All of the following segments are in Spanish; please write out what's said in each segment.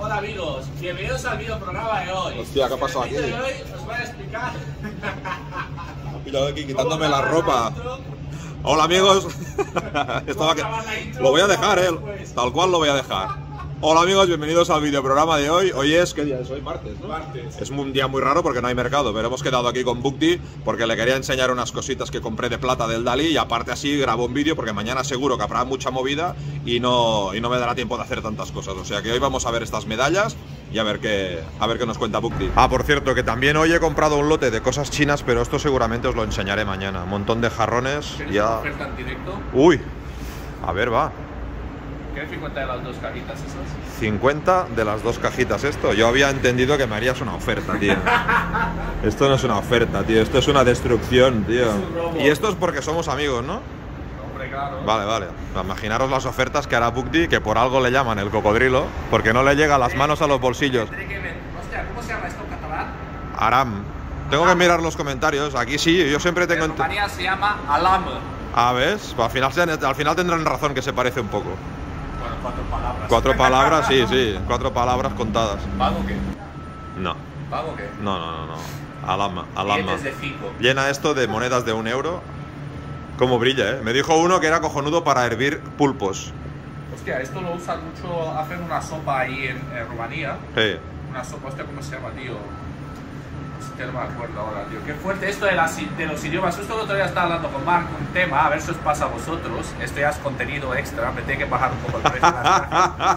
Hola amigos, bienvenidos al videoprograma de hoy. Hostia, ¿qué ha pasado aquí? En el vídeo de hoy os voy a explicar. Cuidado aquí quitándome la ropa. Hola amigos. Lo voy a dejar, tal cual lo voy a dejar. Hola amigos, bienvenidos al videoprograma de hoy. Hoy es, ¿qué día es hoy? Martes, ¿no? Martes. Es un día muy raro porque no hay mercado, pero hemos quedado aquí con Bukti porque le quería enseñar unas cositas que compré de plata del Dalí y aparte así grabo un vídeo porque mañana seguro que habrá mucha movida y no me dará tiempo de hacer tantas cosas. O sea que hoy vamos a ver estas medallas y a ver qué nos cuenta Bukti. Ah, por cierto, que también hoy he comprado un lote de cosas chinas, pero esto seguramente os lo enseñaré mañana. Un montón de jarrones. ¿Tienes Ya... una oferta en directo? Uy, a ver, va. ¿Quieres 50 de las dos cajitas esas? 50 de las dos cajitas esto. Yo había entendido que me harías una oferta, tío. Esto no es una oferta, tío. Esto es una destrucción, tío. Es un robo. Y esto es porque somos amigos, ¿no? Hombre, claro. Vale, vale. Imaginaros las ofertas que hará Bukti, que por algo le llaman el cocodrilo, porque no le llega las manos a los bolsillos. Hostia, ¿cómo se llama esto en catalán? Aram. Tengo que mirar los comentarios. Aquí sí, yo siempre tengo... En Rumanía se llama alam. Ah, ¿ves? Pues al final tendrán razón que se parece un poco. Bueno, 4 palabras. 4 palabras, sí. 4 palabras contadas. ¿Pago qué? No. ¿Pago qué? No. Alama. Billetes de 5. Llena esto de monedas de 1 euro. Cómo brilla, ¿eh? Me dijo uno que era cojonudo para hervir pulpos. Hostia, esto lo usan mucho, hacen una sopa ahí en Rumanía. Sí. Una sopa, hostia, ¿cómo se llama, tío? Hostia, no me acuerdo ahora, tío. Qué fuerte esto de los idiomas. Justo el otro día estaba hablando con Mark un tema, a ver si os pasa a vosotros. Esto ya es contenido extra, me tiene que bajar un poco el precio de las cajas.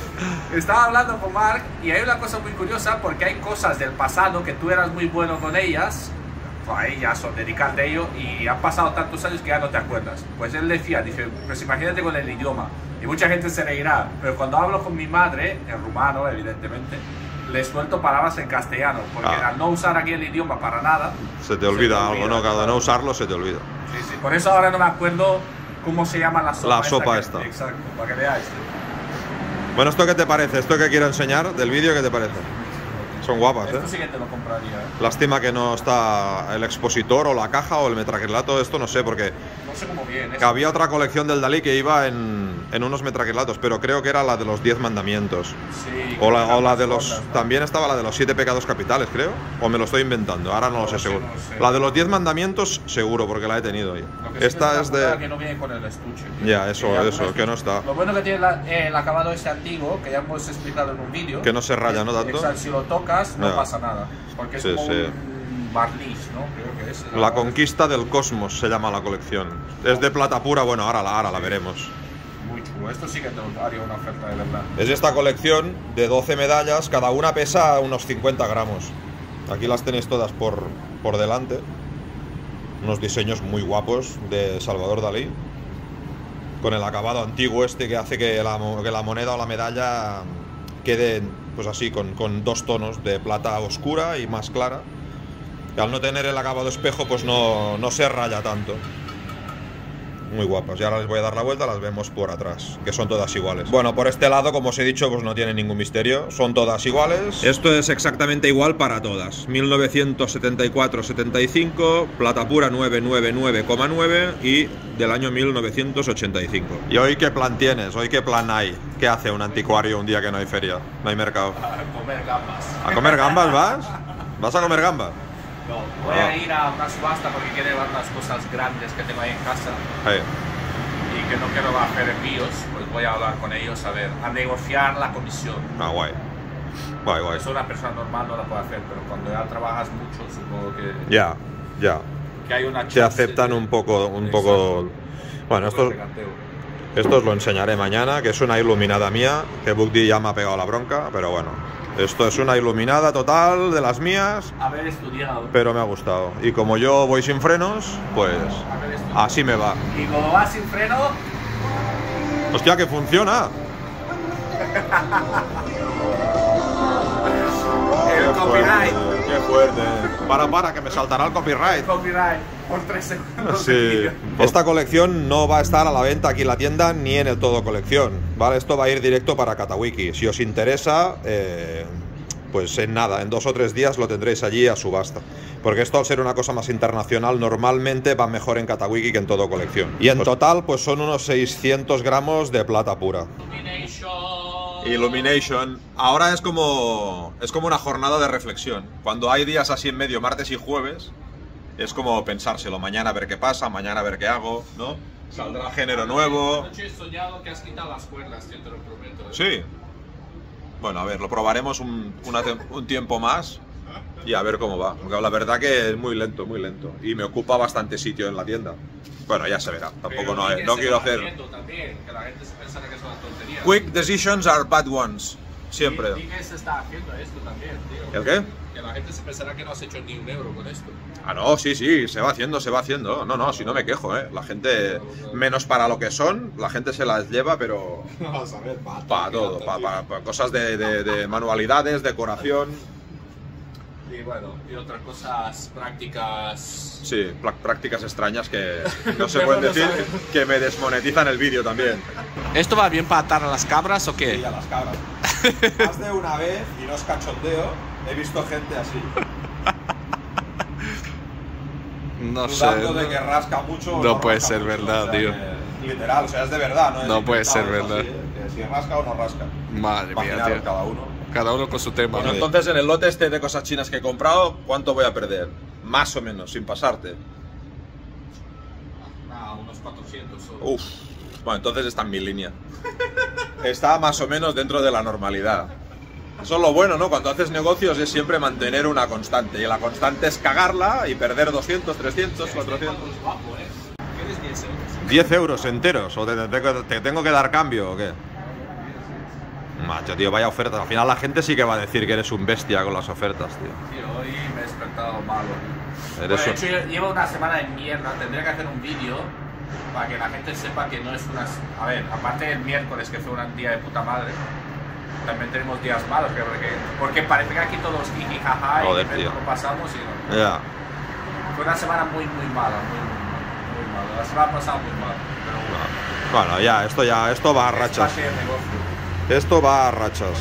Estaba hablando con Mark y hay una cosa muy curiosa porque hay cosas del pasado que tú eras muy bueno con ellas. Ahí ya son dedicarte a ello y han pasado tantos años que ya no te acuerdas. Pues él decía, dice, pues imagínate con el idioma. Y mucha gente se reirá, pero cuando hablo con mi madre, en rumano evidentemente, le suelto palabras en castellano, porque al no usar aquí el idioma para nada... Se te olvida algo, ¿no? Cada no usarlo se te olvida. Sí, por eso ahora no me acuerdo cómo se llama la sopa. La sopa esta. Exacto, para que veáis. Bueno, ¿esto qué te parece? ¿Esto que quiero enseñar del vídeo qué te parece? Son guapas, Esto sí que te lo compraría, Lástima que no está el expositor o la caja o el metraquilato, esto no sé, porque no sé cómo viene. había otra colección del Dalí que iba en unos metraquilatos, pero creo que era la de los 10 mandamientos. Sí. O la de los... ¿no? También estaba la de los 7 pecados capitales, creo. O me lo estoy inventando, ahora no lo sé seguro. No sé. La de los 10 mandamientos, seguro, porque la he tenido ahí. Esta es de... que no viene con el estuche. Ya, eso, que no está. Lo bueno que tiene el acabado ese antiguo, que ya hemos explicado en un vídeo. Que no se raya, ¿no? Tanto. Exacto, si lo tocas, no Ya. pasa nada. Porque es como un barniz, ¿no? Creo que es. La conquista del cosmos se llama la colección. Es de plata pura, bueno, ahora la veremos. Muy chulo, esto sí que te haría una oferta de verdad. Es esta colección de 12 medallas, cada una pesa unos 50 gramos. Aquí las tenéis todas por delante. Unos diseños muy guapos de Salvador Dalí. Con el acabado antiguo este que hace que la moneda o la medalla quede pues así, con 2 tonos de plata oscura y más clara. Y al no tener el acabado espejo pues no se raya tanto. Muy guapas, y ahora les voy a dar la vuelta, las vemos por atrás, que son todas iguales. Bueno, por este lado, como os he dicho, pues no tiene ningún misterio, son todas iguales. Esto es exactamente igual para todas. 1974-75, plata pura 999,9 y del año 1985. ¿Y hoy qué plan tienes? ¿Hoy qué plan hay? ¿Qué hace un anticuario un día que no hay feria? No hay mercado. A comer gambas. ¿A comer gambas vas? ¿Vas a comer gambas? No, voy a ir a una subasta porque quiero llevar unas cosas grandes que tengo ahí en casa. Y que no quiero hacer envíos, pues voy a hablar con ellos a ver, a negociar la comisión. Ah, guay. Guay. Eso una persona normal no la puede hacer, pero cuando ya trabajas mucho, supongo que... Ya. Que hay una Se aceptan un poco... Bueno, esto os lo enseñaré mañana, que es una iluminada mía, que Bukti ya me ha pegado la bronca, pero bueno. Esto es una iluminada total de las mías. Haber estudiado. Pero me ha gustado. Y como yo voy sin frenos, pues así me va. Y como vas sin freno... ¡Hostia, que funciona! El copyright. ¡Qué fuerte! Para, que me saltará el copyright. Copyright por 3 segundos. Sí. Esta colección no va a estar a la venta aquí en la tienda ni en el Todo Colección, ¿vale? Esto va a ir directo para Katawiki. Si os interesa, pues en nada, en 2 o 3 días lo tendréis allí a subasta. Porque esto, al ser una cosa más internacional, normalmente va mejor en Katawiki que en Todo Colección. Y en total, pues son unos 600 gramos de plata pura. Illumination. Ahora es como una jornada de reflexión. Cuando hay días así en medio, martes y jueves, es como pensárselo. Mañana a ver qué pasa, mañana a ver qué hago, ¿no? Saldrá género nuevo. Anoche he soñado que has quitado las cuerdas, tío, te lo prometo. Sí. Bueno, a ver, lo probaremos un tiempo más y a ver cómo va. Porque la verdad que es muy lento, muy lento. Y me ocupa bastante sitio en la tienda. Bueno, ya se verá. Tampoco no quiero hacer... También, que la gente se pensara que es una tontería. Quick decisions are bad ones. Siempre. ¿Y qué se está haciendo esto también, tío? ¿El qué? Que la gente se pensará que no has hecho ni un euro con esto. Ah, no, sí, se va haciendo, se va haciendo. No, si no me quejo, ¿eh? La gente, menos para lo que son, la gente se las lleva, pero... Vamos a ver, para todo, para cosas de manualidades, decoración. Y bueno, y otras cosas prácticas... Sí, prácticas extrañas que no se pueden decir, que me desmonetizan el vídeo también. ¿Esto va bien para atar a las cabras o qué? Sí, a las cabras. Más de una vez, y no es cachondeo, he visto gente así. No dudando sé. de que rasca mucho. No puede rasca ser mucho, verdad, o sea, tío. Literal, o sea, es de verdad, ¿no? No puede ser verdad. Así, que si rasca o no rasca. Madre mía, Imaginaros tío. cada uno. Cada uno con su tema. Bueno, ¿no? entonces en el lote este de cosas chinas que he comprado, ¿cuánto voy a perder? Más o menos, sin pasarte. Unos 400 solo. Uf. Bueno, entonces está en mi línea. Está más o menos dentro de la normalidad. Eso es lo bueno, ¿no? Cuando haces negocios es siempre mantener una constante. Y la constante es cagarla y perder 200, 300, 400. ¿Quieres 10 euros? 10 euros enteros, o te tengo que dar cambio o qué. Macho, tío, vaya ofertas. Al final la gente sí que va a decir que eres un bestia con las ofertas, tío. Tío, hoy me he despertado malo. Eres Bueno, de hecho, llevo una semana de mierda. Tendría que hacer un vídeo para que la gente sepa que no es una... A ver, aparte del miércoles, que fue un día de puta madre, también tenemos días malos, porque parece que aquí todos jiji jaja Joder, y tío. lo pasamos y no. Ya. Fue una semana muy mala, muy mala. La semana pasada muy mala. Pero Bueno, esto va a es rachas. parte del negocio. Esto va a rachas.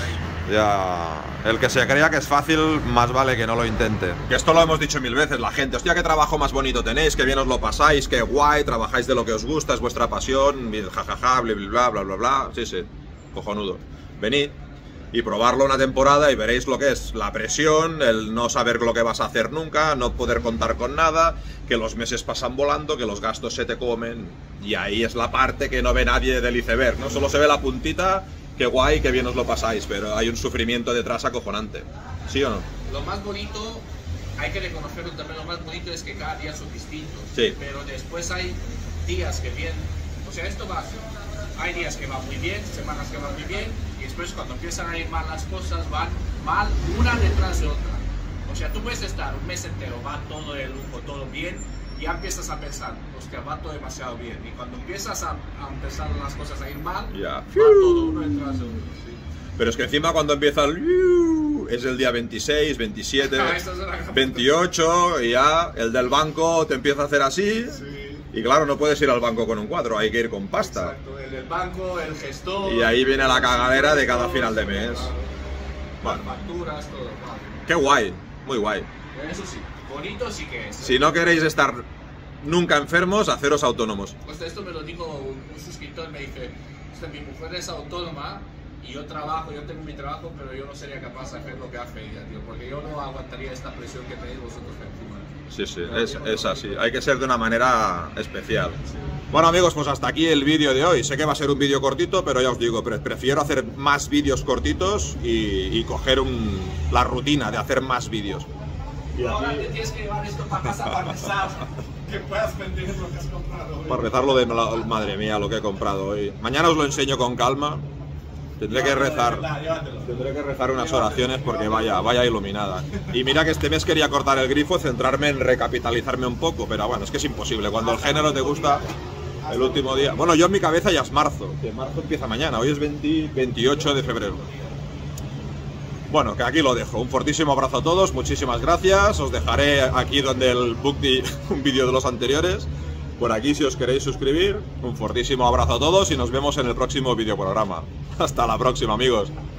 Ya. El que se crea que es fácil, más vale que no lo intente. Que esto lo hemos dicho mil veces, la gente. Hostia, qué trabajo más bonito tenéis, qué bien os lo pasáis, qué guay, trabajáis de lo que os gusta, es vuestra pasión, jajaja, bla, bla, bla, bla, bla. Sí, cojonudo. Venid y probarlo una temporada y veréis lo que es la presión, el no saber lo que vas a hacer nunca, no poder contar con nada, que los meses pasan volando, que los gastos se te comen. Y ahí es la parte que no ve nadie del iceberg, ¿no? Solo se ve la puntita. Qué guay, qué bien os lo pasáis, pero hay un sufrimiento detrás acojonante. ¿Sí o no? Lo más bonito, hay que reconocerlo también, lo más bonito es que cada día son distintos. Sí. Pero después hay días que vienen, o sea, esto va, hay días que van muy bien, semanas que van muy bien, y después cuando empiezan a ir mal las cosas, van mal una detrás de otra. O sea, tú puedes estar un mes entero, va todo de lujo, todo bien, y ya empiezas a pensar, hostia, va todo demasiado bien. Y cuando empiezas a empezar las cosas a ir mal, Ya. va todo uno detrás de otro. Sí. Pero es que encima cuando empieza es el día 26, 27, Ah, esa es la- 28 y ya el del banco te empieza a hacer así. Sí. Y claro, no puedes ir al banco con un 4, hay que ir con pasta. Exacto, el del banco, el gestor. Y ahí viene la cagadera de cada final de mes. Las facturas, todo. Vale. Qué guay, muy guay. Eso sí, bonito sí que es. Si no queréis estar nunca enfermos, haceros autónomos. Pues esto me lo dijo un suscriptor, me dice, mi mujer es autónoma y yo trabajo, yo tengo mi trabajo, pero yo no sería capaz de hacer lo que hace ella, tío, porque yo no aguantaría esta presión que tenéis vosotros encima. Sí, es así. Hay que ser de una manera especial. Bueno amigos, pues hasta aquí el vídeo de hoy. Sé que va a ser un vídeo cortito, pero ya os digo, prefiero hacer más vídeos cortitos y coger la rutina de hacer más vídeos. Ahora te tienes que llevar esto para casa para rezar, que puedas vender lo que has comprado hoy. Para rezar lo de madre mía, lo que he comprado hoy. Mañana os lo enseño con calma. Tendré que rezar. Tendré que rezar unas oraciones porque vaya iluminada. Y mira que este mes quería cortar el grifo, centrarme en recapitalizarme un poco, pero bueno, es que es imposible. Cuando el género te gusta, el último día. Bueno, yo en mi cabeza ya es marzo, que marzo empieza mañana, hoy es 28 de febrero. Bueno, que aquí lo dejo. Un fortísimo abrazo a todos, muchísimas gracias. Os dejaré aquí donde el bookdi un vídeo de los anteriores. Por aquí si os queréis suscribir. Un fortísimo abrazo a todos y nos vemos en el próximo videoprograma. Hasta la próxima, amigos.